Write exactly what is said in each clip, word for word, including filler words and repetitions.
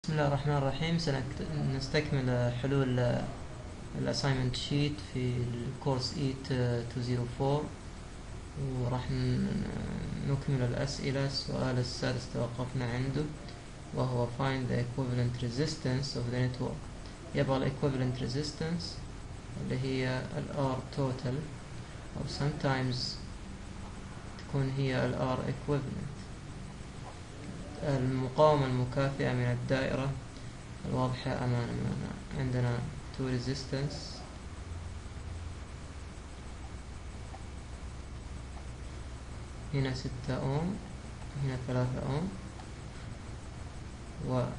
بسم الله الرحمن الرحيم. سنستكمل حلول الاساينمنت شيت في الكورس إيت مئتين وأربعة، وراح نكمل الأسئلة. السؤال السادس توقفنا عنده، وهو find the equivalent resistance of the network. يبغى ال equivalent resistance اللي هي ال R total، أو sometimes تكون هي ال R equivalent، المقاومة المكافئة من الدائرة الواضحة أمامنا. عندنا two resistance، هنا ستة أوم، هنا ثلاثة أوم، ويتفرع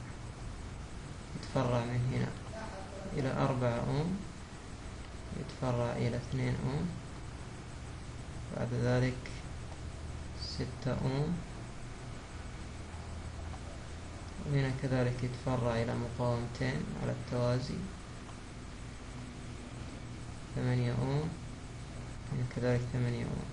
من هنا إلى أربعة أوم، يتفرع إلى اثنين أوم، بعد ذلك ستة أوم، وهنا كذلك يتفرع إلى مقاومتين على التوازي، ثمانية أوم، هنا كذلك ثمانية أوم.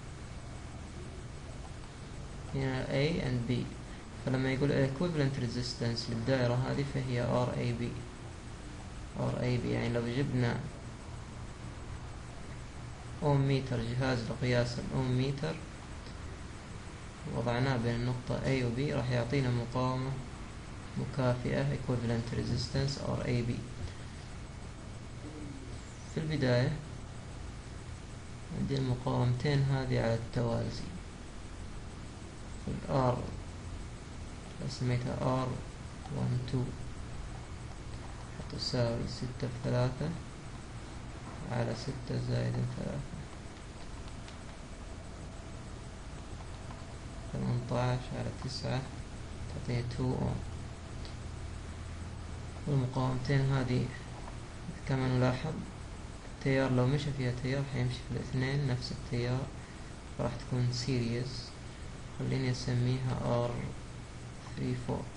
هنا A and B، فلما يقول equivalent resistance للدائرة هذه فهي R A B. R A B يعني لو جبنا أوم ميتر، جهاز لقياس الأوم ميتر، وضعناه بين النقطة A و B، راح يعطينا مقاومة مكافئة equivalent resistance R A B. في البداية عندي المقاومتين هذه على التوازي، R سميتها R واحد اثنين تساوي ستة في ثلاثة على ستة زائد ثلاثة، ثمانية عشر على تسعة تعطيني اثنين أوم. والمقاومتين هذه كما نلاحظ التيار لو مشى فيها تيار حيمشي في الاثنين نفس التيار، فراح تكون سيريز. خليني أسميها R ثلاثة أربعة.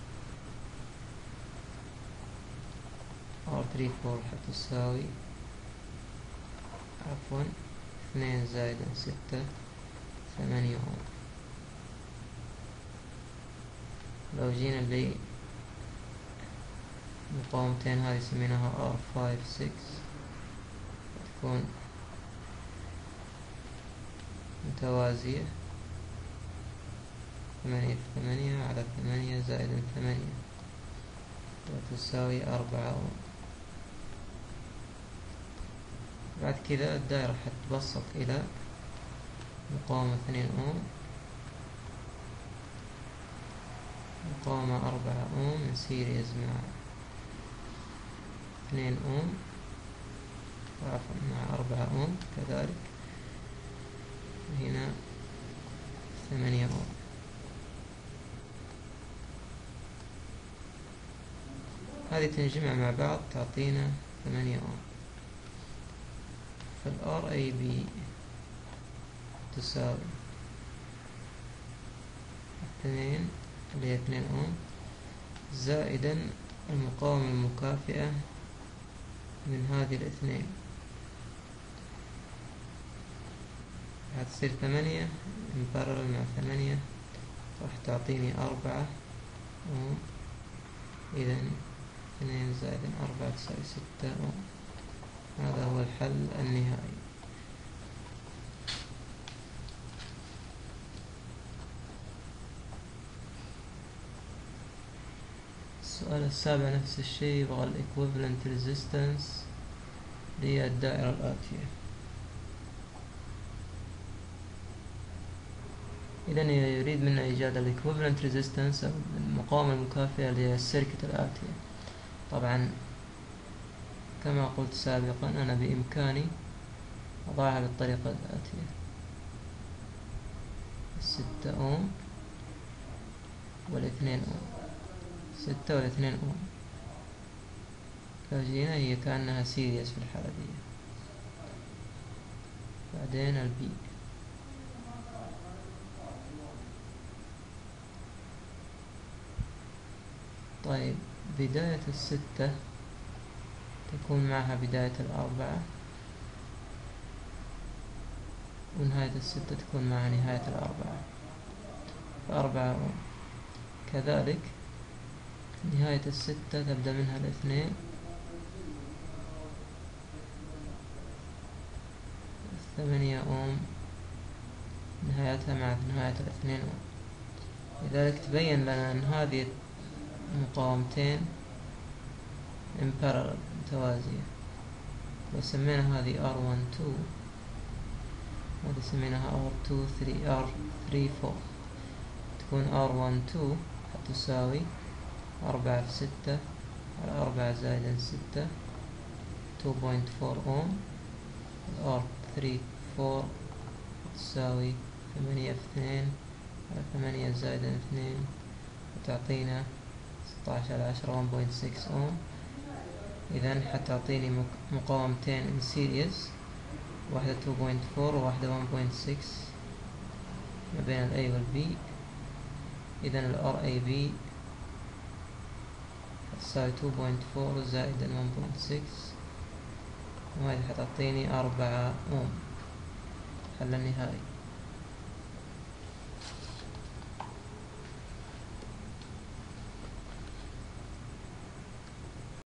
R ثلاثة أربعة حتساوي عفوا اثنين زائد ستة، ثمانية أوم. لو جينا لي المقاومتين هذه سميناها R خمسة ستة، تكون متوازية، ثمانية في ثمانية على ثمانية زائد ثمانية وتساوي أربعة أوم. بعد كذا الدائرة حتتبسط إلى مقاومة اثنين أوم، مقاومة أربعة أوم من سيريز مع اثنين أوم، وعفوا مع أربعة أوم كذلك، هنا ثمانية أوم. هذه تنجمع مع بعض تعطينا ثمانية أوم. فال R A B تساوي اثنين اللي هي اثنين أوم زائدا المقاومة المكافئة من هذه الاثنين، هتصير ثمانية مبررة مع ثمانية، راح تعطيني أربعة أوم. إذن اثنين زائد أربعة تساوي ستة أوم. هذا هو الحل النهائي. السؤال السابع نفس الشيء، يبغى ال equivalent resistance للدائرة الآتية. إذن يريد منا إيجاد ال equivalent resistance أو المقاومة المكافئة للسيركت الآتية. طبعا كما قلت سابقا أنا بإمكاني أضعها بالطريقة الآتية: ستة أوم والاثنين أوم، ستة والاثنين أوم. لو جينا هي كأنها سيريس في الحالة دي. بعدين البي، طيب بداية الستة تكون معها بداية الأربعة، ونهاية الستة تكون مع نهاية الأربعة، فأربعة أوم. كذلك نهاية الستة تبدأ منها الاثنين، ثمانية أوم نهايتها مع نهاية الاثنين أوم. لذلك تبين لنا أن هذه المقاومتين in parallel متوازية. لو سمينا هذه آر واحد تو، هذه سميناها آر تو ثري آر ثري فور، تكون آر واحد تو حتساوي أربعة في ستة على أربعة زائدا ستة اثنين فاصلة أربعة أوم. آر ثري فور تساوي ثمانية في اثنين على ثمانية زائدا اثنين وتعطينا ستة عشر على عشرة واحد فاصلة ستة أوم. إذن حتعطيني مقاومتين in series، واحدة اثنين فاصلة أربعة وواحدة واحد فاصلة ستة ما بين ال A وال B. إذن ال آر إيه بي تساوي اثنين فاصلة أربعة زائدا واحد فاصلة ستة، وهذه حتعطيني أربعة أوم. حل النهائي.